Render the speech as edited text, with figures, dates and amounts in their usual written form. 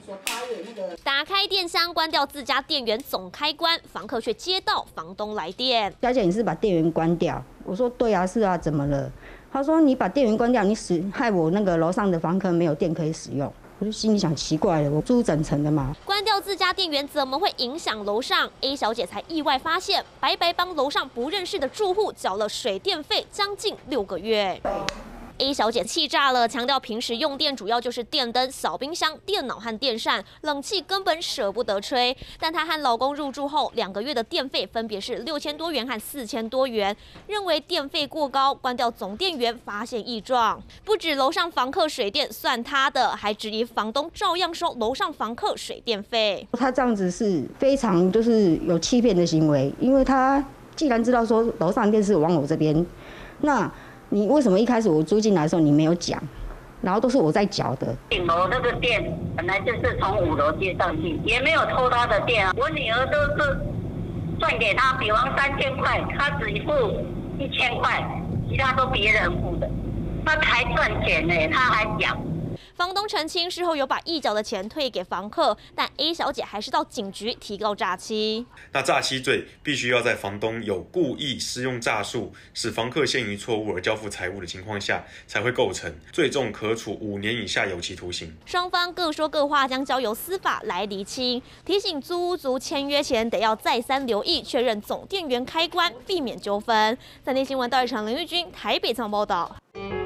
打开电箱，关掉自家电源总开关，房客却接到房东来电：“ 小姐，你是把电源关掉？”我说：“对啊，是啊，怎么了？”他说：“你把电源关掉，你害我那个楼上的房客没有电可以使用。”我就心里想，奇怪了，我住整层的嘛， 关掉自家电源怎么会影响楼上 ？A 小姐才意外发现，白白帮楼上不认识的住户缴了水电费将近6个月。A 小姐气炸了，强调平时用电主要就是电灯、小冰箱、电脑和电扇，冷气根本舍不得吹。但她和老公入住后2个月的电费分别是6000多元和4000多元，认为电费过高，关掉总电源发现异状。不止楼上房客水电算她的，还质疑房东照样收楼上房客水电费。 他这样子是非常就是有欺骗的行为，因为他既然知道说楼上电是往我这边，那你为什么一开始我租进来的时候你没有讲？然后都是我在缴的。 顶楼那个电本来就是从5楼接上去，也没有偷他的电啊。我女儿都是赚给他，比方3000块，他只付1000块，其他都别人付的。他还赚钱呢，他还讲。 房东澄清，事后有把一缴的钱退给房客，但 A 小姐还是到警局提告诈欺。 那诈欺罪必须要在房东有故意施用诈术，使房客陷于错误而交付财物的情况下，才会构成，最重可处5年以下有期徒刑。 双方各说各话，将交由司法来厘清。提醒租屋族签约前得要再三留意，确认总电源开关，避免纠纷。3立新闻赵一成、林玉君台北采访报道。